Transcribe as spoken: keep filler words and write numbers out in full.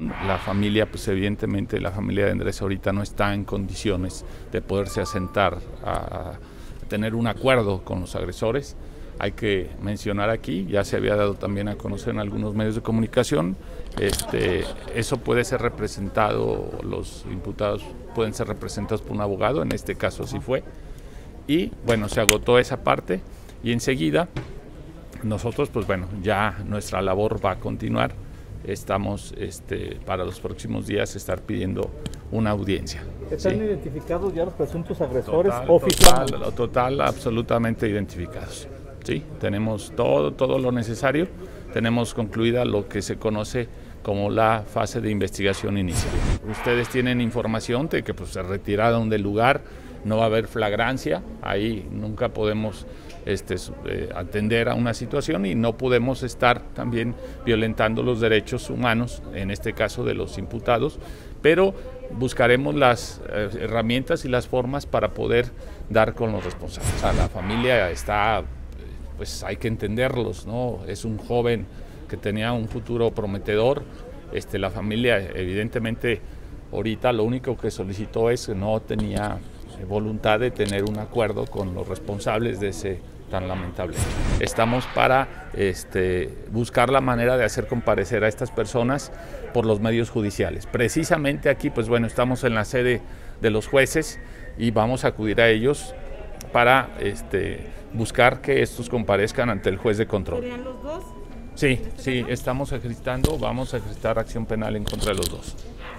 La familia, pues evidentemente la familia de Andrés ahorita no está en condiciones de poderse asentar a, a tener un acuerdo con los agresores. Hay que mencionar aquí, ya se había dado también a conocer en algunos medios de comunicación, este, eso puede ser representado, los imputados pueden ser representados por un abogado, en este caso así fue, y bueno, se agotó esa parte y enseguida nosotros, pues bueno, ya nuestra labor va a continuar, estamos este, para los próximos días estar pidiendo una audiencia. ¿Están ¿sí? identificados ya los presuntos agresores total, oficialmente? Total, total, absolutamente identificados. Sí, tenemos todo, todo lo necesario, tenemos concluida lo que se conoce como la fase de investigación inicial. Ustedes tienen información de que pues, se retiraron del lugar, no va a haber flagrancia, ahí nunca podemos este, eh, atender a una situación y no podemos estar también violentando los derechos humanos, en este caso de los imputados, pero buscaremos las eh, herramientas y las formas para poder dar con los responsables. O sea, la familia está... pues hay que entenderlos, ¿no? Es un joven que tenía un futuro prometedor, este, la familia evidentemente ahorita lo único que solicitó es que no tenía voluntad de tener un acuerdo con los responsables de ese tan lamentable. Estamos para este, buscar la manera de hacer comparecer a estas personas por los medios judiciales. Precisamente aquí, pues bueno, estamos en la sede de los jueces y vamos a acudir a ellos para este, buscar que estos comparezcan ante el juez de control. ¿Serían los dos? Sí, sí, estamos ejercitando, vamos a ejercitar acción penal en contra de los dos.